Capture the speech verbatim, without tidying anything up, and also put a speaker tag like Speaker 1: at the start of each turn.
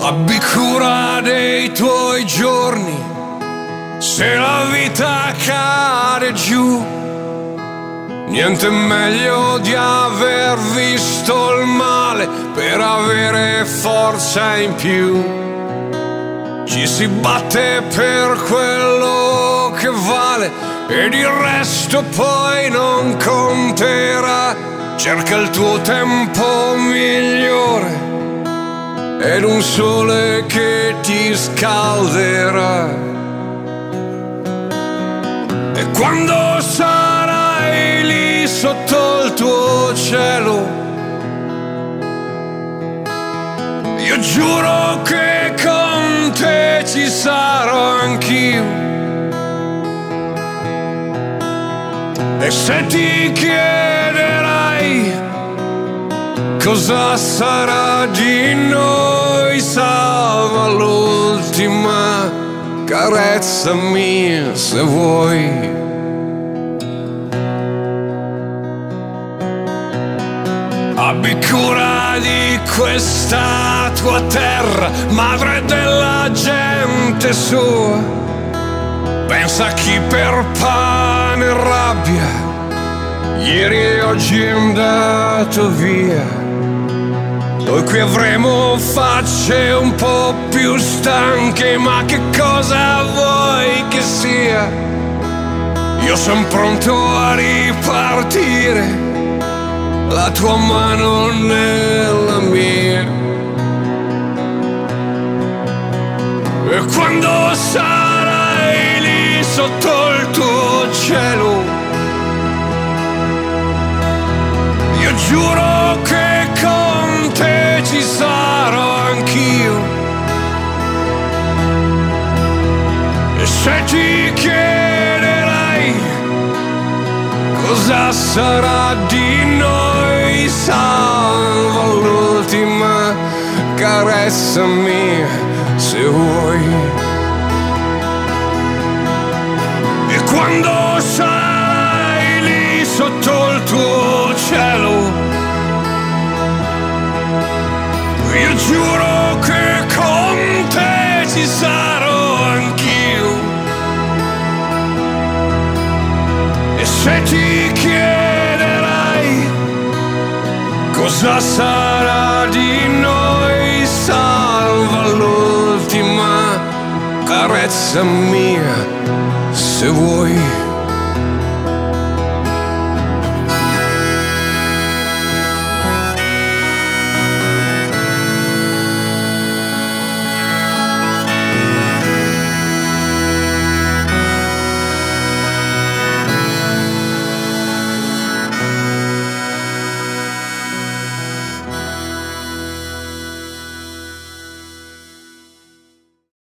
Speaker 1: Abbi cura dei tuoi giorni, se la vita cade giù. Niente meglio di aver visto il male per avere forza in più. Ci si batte per quello che vale ed il resto poi non conterà. Cerca il tuo tempo migliore ed un sole che ti scalderà. E quando sarai lì sotto il tuo cielo, io giuro che con te ci sarò anch'io. E se ti chiederai cosa sarà di noi, salva l'ultima carezza mia se vuoi. Abbi cura di questa tua terra, madre della gente sua. Pensa a chi per pane e rabbia ieri e oggi è andato via. Noi qui avremo facce un po' più stanche, ma che cosa vuoi che sia? Io son pronto a ripartire, la tua mano nella mia. E quando sarai lì sotto il tuo cielo, io giuro che con te ci sarò anch'io. E se ti chiederai cosa sarà di noi, salva l'ultima carezza mia se vuoi. E quando sarai lì sotto il tuo cielo, io giuro che con te ci sarò anch'io. E se ti chiederai cosa sarà di noi, salva l'ultima carezza mia